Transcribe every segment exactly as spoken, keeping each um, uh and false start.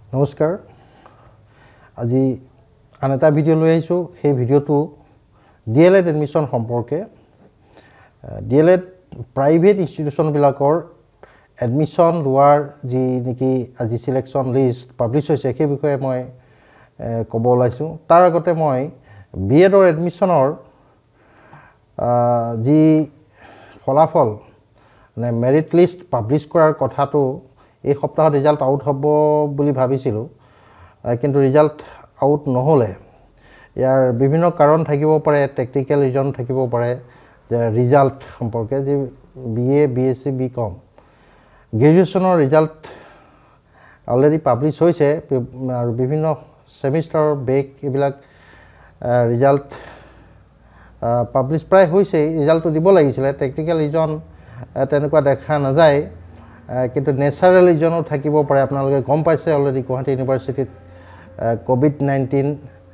নমস্কাৰ আজি আন এটা ভিডিঅ' লৈ আহিছোঁ সেই ভিডিঅ'টো ডিএলএড এডমিশ্যন সম্পৰ্কে ডিএলএড প্ৰাইভেট ইনষ্টিটিউচনবিলাকৰ এডমিশ্যন লোৱাৰ যি নেকি আজি সিলেকশ্যন লিষ্ট পাব্লিছ হৈছে সেই বিষয়ে মই ক'ব ওলাইছোঁ তাৰ আগতে মই বিএডৰ এডমিশ্যনৰ যি ফলাফল মানে মেৰিট লিষ্ট পাব্লিছ কৰাৰ কথাটো এই সপ্তাহত ৰিজাল্ট আউট হ'ব বুলি ভাবিছিলোঁ কিন্তু ৰিজাল্ট আউট নহ'লে ইয়াৰ বিভিন্ন কাৰণ থাকিব পাৰে টেকনিক্যাল ৰিজন থাকিব পাৰে যে ৰিজাল্ট সম্পৰ্কে যে বিএ বিএসসি বিকম গ্ৰেজুৱেশ্যনৰ ৰিজাল্ট অলৰেডি পাব্লিছ হৈছে আৰু বিভিন্ন সেমিষ্টাৰৰ বেক এইবিলাক ৰিজাল্ট পাব্লিছ প্ৰায় হৈছে ৰিজাল্টটো দিব লাগিছিলে টেকনিক্যাল ৰিজন তেনেকুৱা দেখা নাযায় কিন্তু নেচাৰেল ৰিজনো থাকিব পাৰে আপোনালোকে গম পাইছে অলৰেডি গুৱাহাটী ইউনিভাৰ্চিটিত কোভিড নাইনটিন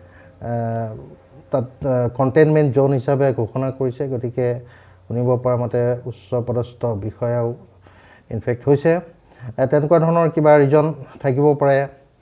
তাত কণ্টেইনমেণ্ট জোন হিচাপে ঘোষণা কৰিছে গতিকে শুনিব পৰা মতে উচ্চ পদস্থ বিষয়াও ইনফেক্ট হৈছে তেনেকুৱা ধৰণৰ কিবা ৰিজন থাকিব পাৰে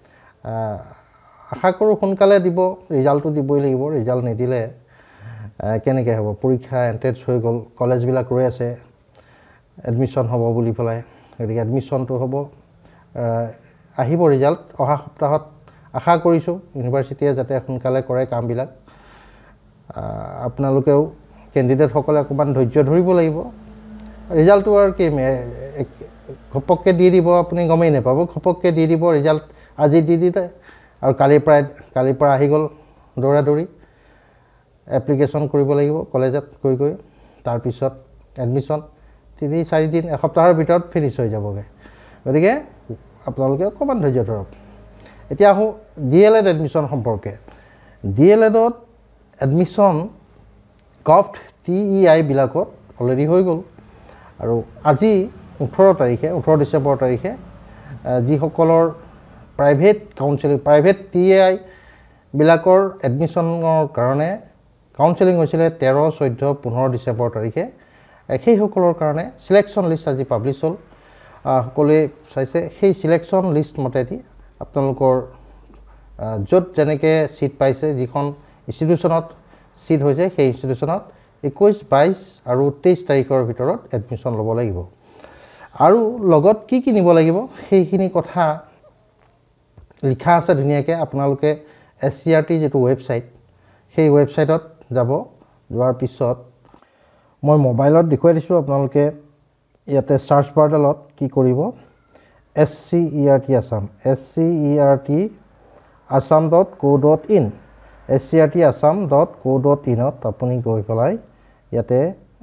আশা কৰোঁ সোনকালে দিব ৰিজাল্টটো দিবই লাগিব ৰিজাল্ট নিদিলে কেনেকৈ হ'ব পৰীক্ষা এণ্ট্ৰেন্স হৈ গ'ল কলেজবিলাক ৰৈ আছে এডমিশ্যন হ'ব বুলি পেলাই গতিকে এডমিশ্যনটো হ'ব আহিব ৰিজাল্ট অহা সপ্তাহত আশা কৰিছোঁ ইউনিভাৰ্চিটিয়ে যাতে সোনকালে কৰে কামবিলাক আপোনালোকেও কেণ্ডিডেটসকলে অকণমান ধৈৰ্য ধৰিব লাগিব ৰিজাল্টটো আৰু কি ঘপককৈ দি দিব আপুনি গমেই নাপাব ঘপককৈ দি দিব ৰিজাল্ট আজি দি দিলে আৰু কালিৰ পৰা কালিৰ পৰা আহি গ'ল দৌৰা দৌৰি এপ্লিকেশ্যন কৰিব লাগিব কলেজত গৈ গৈ তাৰপিছত এডমিশ্যন তিনি চাৰিদিন এসপ্তাহৰ ভিতৰত ফিনিছ হৈ যাবগৈ গতিকে আপোনালোকে অকণমান ধৈৰ্য ধৰক এতিয়া আহোঁ ডি এল এড এডমিশ্যন সম্পৰ্কে ডি এল এডত এডমিশ্যন কফ্ট টি ই আইবিলাকত অলৰেডি হৈ গ'ল আৰু আজি ওঠৰ তাৰিখে ওঠৰ ডিচেম্বৰ তাৰিখে যিসকলৰ private counselling private T E আইবিলাকৰ এডমিশ্যনৰ কাৰণে কাউন্সেলিং হৈছিলে তেৰ চৈধ্য পোন্ধৰ ডিচেম্বৰ তাৰিখে সেইসকলৰ কাৰণে সিলেকশ্যন লিষ্ট আজি পাব্লিছ হ'ল সকলোৱে চাইছে সেই সিলেকশ্যন লিষ্ট মতেদি আপোনালোকৰ য'ত যেনেকৈ ছিট পাইছে যিখন ইনষ্টিটিউশ্যনত ছিট হৈছে সেই ইনষ্টিটিউশ্যনত একৈছ বাইছ আৰু তেইছ তাৰিখৰ ভিতৰত এডমিশ্যন ল'ব লাগিব আৰু লগত কি কি নিব লাগিব সেইখিনি কথা লিখা আছে ধুনীয়াকৈ আপোনালোকে এছ চি আৰ টি যিটো ৱেবছাইট সেই ৱেবছাইটত যাব যোৱাৰ পিছত মই মোবাইলত দেখুৱাই দিছোঁ আপোনালোকে ইয়াতে চাৰ্চ বাৰডালত কি কৰিব S C E R T Assam S C E R T Assam dot co dot in S C R T Assam dot co dot ইনত আপুনি গৈ পেলাই ইয়াতে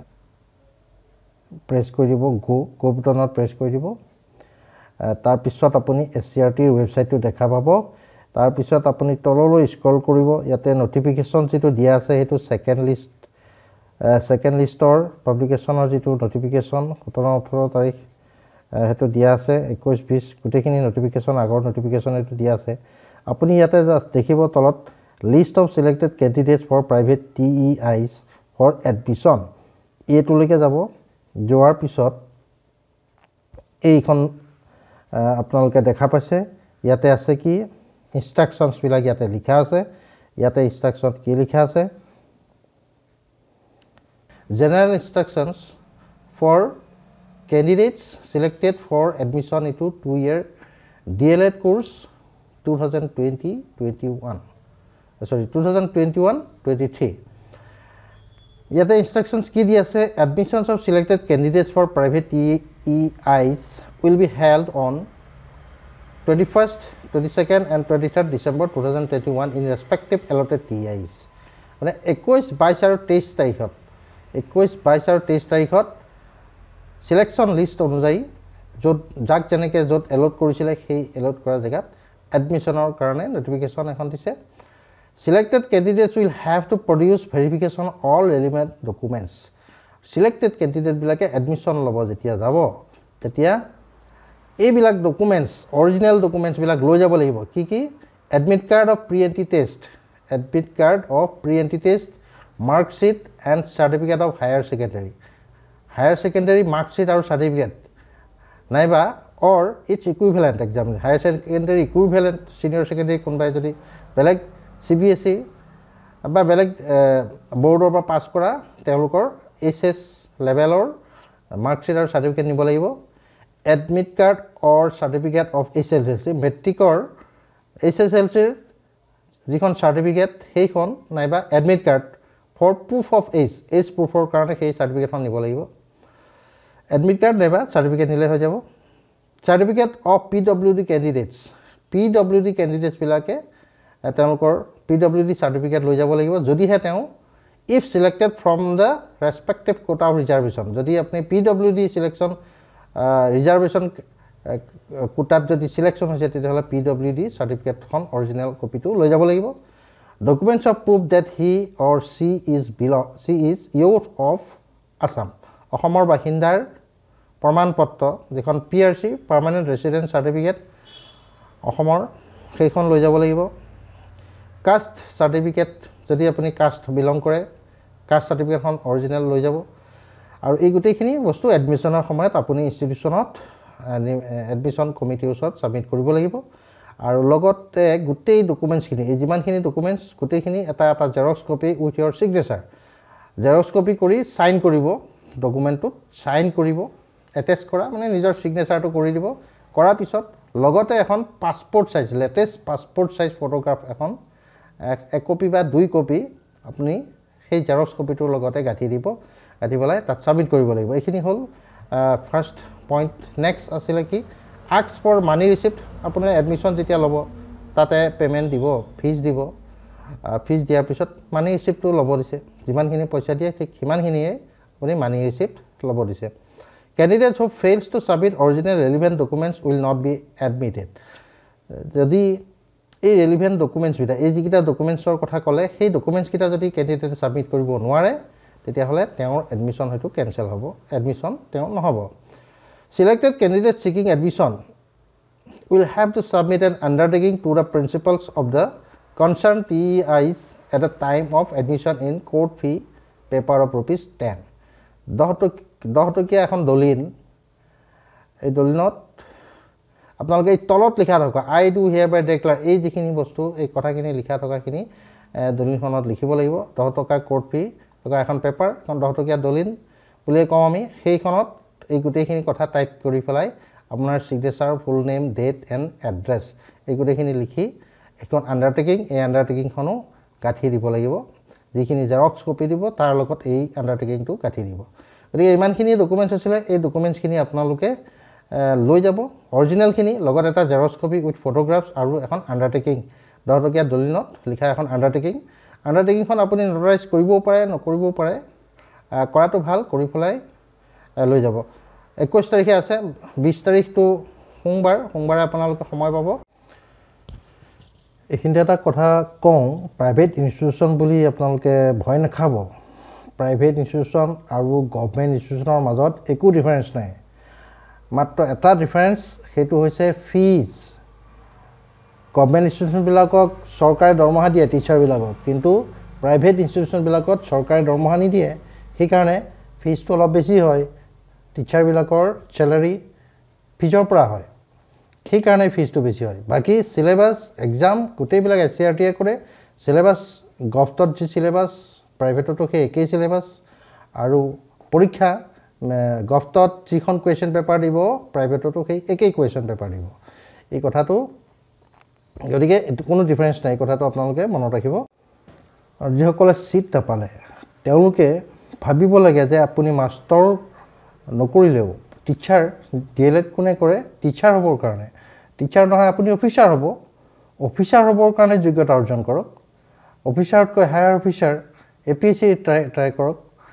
প্ৰেছ কৰি দিব গো গো বুটনত প্ৰেছ কৰি দিব তাৰপিছত আপুনি এছ চি আৰ টিৰ ৱেবছাইটটো দেখা পাব তাৰপিছত আপুনি তললৈ স্ক্ৰল কৰিব ইয়াতে নটিফিকেশ্যন যিটো দিয়া আছে সেইটো ছেকেণ্ড লিষ্ট ছেকেণ্ড লিষ্টৰ পাব্লিকেশ্যনৰ যিটো নটিফিকেশ্যন সোতৰ ওঠৰ তাৰিখ সেইটো দিয়া আছে একৈছ বিছ গোটেইখিনি নটিফিকেশ্যন আগৰ নটিফিকেশ্যন এইটো দিয়া আছে আপুনি ইয়াতে জাষ্ট দেখিব তলত list of selected candidates for private T E Is for admission এইটোলৈকে যাব যোৱাৰ পিছত এইখন আপোনালোকে দেখা পাইছে ইয়াতে আছে কি ইনষ্ট্ৰাকশ্যনছবিলাক ইয়াতে লিখা আছে ইয়াতে ইনষ্ট্ৰাকশ্যন কি লিখা আছে General instructions for candidates selected for admission into two-year D L E D course twenty twenty to twenty-one. Sorry, twenty twenty-one to twenty-three. Yet the instructions ki diya ase admissions of selected candidates for private T E Is will be held on twenty-first, twenty-second and twenty-third December twenty twenty-one in respective allotted T E Is. মানে একৈছ বাইছ আৰু তেইছ তাৰিখত একৈছ বাইছ আৰু তেইছ তাৰিখত সিলেকশ্যন লিষ্ট অনুযায়ী য'ত যাক যেনেকৈ য'ত এলট কৰিছিলে সেই এলট কৰা জেগাত এডমিশ্যনৰ কাৰণে নটিফিকেশ্যন এখন দিছে selected candidates will have to produce verification all relevant documents selected কেণ্ডিডেটবিলাকে এডমিশ্যন ল'ব যেতিয়া যাব তেতিয়া এইবিলাক ডকুমেণ্টছ অৰিজিনেল ডকুমেণ্টছবিলাক লৈ যাব লাগিব কি কি admit card of pre entry test admit card of pre entry test marksheet and certificate of higher secondary higher secondary marksheet আৰু certificate নাইবা or its equivalent examination, higher secondary equivalent senior secondary কোনবাই যদি বেলেগ C B S E বা বেলেগ বোৰ্ডৰ পৰা পাছ কৰা তেওঁলোকৰ H S লেভেলৰ মাৰ্কশ্বিট আৰু চাৰ্টিফিকেট নিব লাগিব admit card or certificate of H S L C মেট্ৰিকৰ H S L C ৰ যিখন চাৰ্টিফিকেট সেইখন নাইবা admit card for proof of age age প্ৰুফৰ কাৰণে সেই চাৰ্টিফিকেটখন নিব লাগিব এডমিট কাৰ্ড নাইবা চাৰ্টিফিকেট নিলে হৈ যাব certificate of P W D candidates P W D candidates বিলাকে তেওঁলোকৰ P W D চাৰ্টিফিকেট লৈ যাব লাগিব যদিহে তেওঁ if selected from the respective quota of reservation যদি আপনি P W D selection reservation কোটাত যদি সিলেকশন হৈছে তেতিয়াহলে P W D সার্টিফিকেট খন অৰিজিনাল কপিটো লৈ যাব লাগিব documents of proof that he or she is belong she is youth of Assam অসমৰ বাসিন্দাৰ প্ৰমাণপত্ৰ যেখন P R C permanent resident certificate অসমৰ সেইখন লৈ যাব লাগিব কাষ্ট সার্টিফিকেট যদি আপুনি কাষ্ট বিলং কৰে কাষ্ট সার্টিফিকেট খন অৰিজিনাল লৈ যাব আৰু এই গুটেইখিনি বস্তু এডমিশনৰ সময়ত আপুনি ইনষ্টিটিউচনত এডমিশন কমিটিৰ ওচৰত সাবমিট কৰিব লাগিব আৰু লগতে গুটেই ডকুমেন্টছখিনি এই যিমানখিনি ডকুমেন্টছ গুটেইখিনি এটা এটা xerox copy with your signature xerox copy কৰি সাইন কৰিব ডকুমেন্টটো সাইন কৰিব এটেচ কৰা মানে নিজৰ সিগনেচাৰটো কৰি দিব কৰাৰ পিছত লগতে এখন passport size latest passport size photograph এখন এক কপি বা দুই কপি আপুনি সেই জেৰক্স কপিটোৰ লগতে গাঁঠি দিব গাঁঠি পেলাই তাত সাবমিট কৰিব লাগিব এইখিনি হ'ল ফাৰ্স্ট পইণ্ট নেক্সট আছিল কি আস্ক ফৰ মানি ৰিচিপ্ট আপোনাৰ এডমিশন যেতিয়া ল'ব তাতে পেমেন্ট দিব ফিজ দিব ফিজ দিয়াৰ পিছত মানি ৰিচিপ্টটো ল'ব দিছে যিমানখিনি পইচা দিয়ে ঠিক সিমানখিনিয়ে আপুনি মানি ৰিচিপ্ট ল'ব দিছে candidates who fails to submit original relevant documents will not be admitted যদি এই relevant documents বিটা এই যিকিটা ডকুমেন্টছৰ কথা ক'লে সেই ডকুমেন্টছ কিটা যদি ক্যান্ডিডেটে সাবমিট কৰিব নোৱাৰে তেতিয়াহলে তেওঁৰ এডমিশন হয়তো ক্যান্সেল হ'ব এডমিশন তেওঁ নহব selected candidates seeking admission will have to submit an undertaking to the principals of the concerned T E Is at the time of admission in court fee paper of rupees ten দহ টকীয়া এখন দলিন এই দলিনত আপোনালোকে এই তলত লিখা থকা আই do here by declare এই যিখিনি বস্তু এই কথাখিনি লিখা থকাখিনি দলিনখনত লিখিব লাগিব দহ টকা কোৰ্ট ফি টকা এখন পেপাৰ এখন দহ টকীয়া দলিন বুলি কওঁ আমি সেইখনত এই গোটেইখিনি কথা টাইপ কৰি পেলাই আপোনাৰ signature full name date and address এই গোটেইখিনি লিখি এখন আণ্ডাৰটেকিং এই আণ্ডাৰটেকিংখনো গাঁঠি দিব লাগিব যিখিনি জেৰক্স কপি দিব তাৰ লগত এই আণ্ডাৰটেকিংটো গাঁঠি দিব গতিকে ইমানখিনি ডকুমেন্টছ আছিলে এই ডকুমেন্টছখিনি আপোনালোকে লৈ যাব অৰিজিনেলখিনি লগত এটা জেৰক্স কপি উইথ ফটোগ্ৰাফছ আৰু এখন আণ্ডাৰটেকিং দহ টকীয়া দলিনত লিখা এখন আণ্ডাৰটেকিং আণ্ডাৰটেকিংখন আপুনি নোটাৰাইজ কৰিবও পাৰে নকৰিবও পাৰে কৰাটো ভাল কৰি পেলাই লৈ যাব একৈশ তাৰিখে আছে বিশ তাৰিখটো সোমবাৰ সোমবাৰে আপোনালোকে সময় পাব এইখিনিতে এটা কথা কওঁ প্ৰাইভেট ইনষ্টিটিউচন বুলি আপোনালোকে ভয় নাখাব প্ৰাইভেট ইনষ্টিটিউচন আৰু গভৰ্ণমেণ্ট ইনষ্টিটিউচনৰ মাজত একো ডিফাৰেন্স নাই মাত্ৰ এটা ডিফাৰেন্স সেইটো হৈছে ফিজ গভৰ্ণমেণ্ট ইনষ্টিটিউচনবিলাকক চৰকাৰে দৰমহা দিয়ে টিচাৰবিলাকক কিন্তু প্ৰাইভেট ইনষ্টিটিউচনবিলাকত চৰকাৰে দৰমহা নিদিয়ে সেইকাৰণে ফিজটো অলপ বেছি হয় টিচাৰবিলাকৰ চেলাৰী ফিজৰ পৰা হয় সেইকাৰণে ফিজটো বেছি হয় বাকী সিলেবাস এক্সাম গোটেইবিলাক এছ চি আৰ টিয়ে কৰে সিলেবাস গভটত যি সিলেবাস প্ৰাইভেটতো সেই একেই সিলেবাস আৰু পৰীক্ষা গভটত যিখন কুৱেশ্যন পেপাৰ দিব প্ৰাইভেটতো সেই একেই কুৱেশ্যন পেপাৰ দিব এই কথাটো গতিকে কোনো ডিফাৰেন্স নাই কথাটো আপোনালোকে মনত ৰাখিব আৰু যিসকলে সিট নাপালে তেওঁলোকে ভাবিব লাগে যে আপুনি মাষ্টৰ নকৰিলেও টিচাৰ ডিএলএড কোনে কৰে টিচাৰ হ'বৰ কাৰণে টিচাৰ নহয় আপুনি অফিচাৰ হ'ব অফিচাৰ হ'বৰ কাৰণে যোগ্যতা অৰ্জন কৰক অফিচাৰতকৈ higher officer A P S C try try কৰক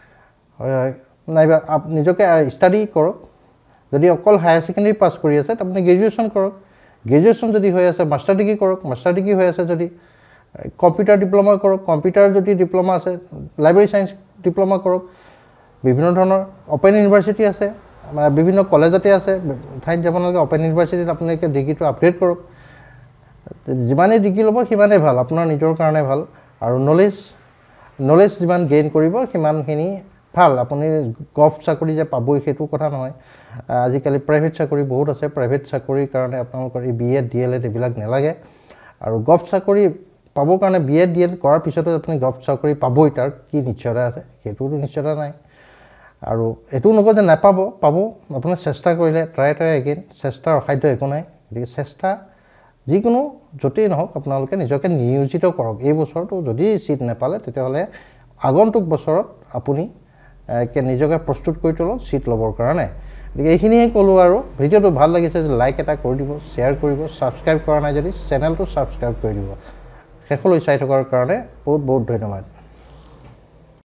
নাইবা নিজকে ষ্টাডি কৰক যদি অকল হায়াৰ ছেকেণ্ডেৰী পাছ কৰি আছে আপুনি গ্ৰেজুৱেশ্যন কৰক গ্ৰেজুৱেশ্যন যদি হৈ আছে মাষ্টাৰ ডিগ্ৰী কৰক মাষ্টাৰ ডিগ্ৰী হৈ আছে যদি কম্পিউটাৰ ডিপ্ল'মা কৰক কম্পিউটাৰ যদি ডিপ্ল'মা আছে লাইব্ৰেৰী চায়েন্স ডিপ্ল'মা কৰক বিভিন্ন ধৰণৰ অপেন ইউনিভাৰ্চিটি আছে বিভিন্ন কলেজতে আছে ঠাইত যাব নালাগে অপেন ইউনিভাৰ্চিটিত আপোনালোকে ডিগ্ৰীটো আপগ্ৰেড কৰক যিমানেই ডিগ্ৰী ল'ব সিমানেই ভাল আপোনাৰ নিজৰ কাৰণে ভাল আৰু নলেজ নলেজ যিমান গেইন কৰিব সিমানখিনি ভাল আপুনি গভ চাকৰি যে পাবই সেইটো কথা নহয় আজিকালি প্ৰাইভেট চাকৰি বহুত আছে প্ৰাইভেট চাকৰিৰ কাৰণে আপোনালোকৰ এই B Ed D L Ed এইবিলাক নালাগে আৰু গভ চাকৰি পাবৰ কাৰণে বি এড ডি এল কৰাৰ পিছতো আপুনি গভ চাকৰি পাবই তাৰ কি নিশ্চয়তা আছে সেইটোতো নিশ্চয়তা নাই আৰু এইটো নকয় যে নাপাব পাব আপুনি চেষ্টা কৰিলে ট্ৰাই ট্ৰাই এগেইন চেষ্টাৰ অসাধ্য একো নাই গতিকে চেষ্টা যিকোনো য'তেই নহওক আপোনালোকে নিজকে নিয়োজিত কৰক এই বছৰটো যদি চিট নাপালে তেতিয়াহ'লে আগন্তুক বছৰত আপুনি নিজকে প্ৰস্তুত কৰি তোলক চিট ল'বৰ কাৰণে গতিকে এইখিনিয়ে ক'লোঁ আৰু ভিডিঅ'টো ভাল লাগিছে যদি লাইক এটা কৰি দিব শ্বেয়াৰ কৰিব ছাবস্ক্ৰাইব কৰা নাই যদি চেনেলটো ছাবস্ক্ৰাইব কৰি দিব শেষলৈ চাই থকাৰ কাৰণে বহুত বহুত ধন্যবাদ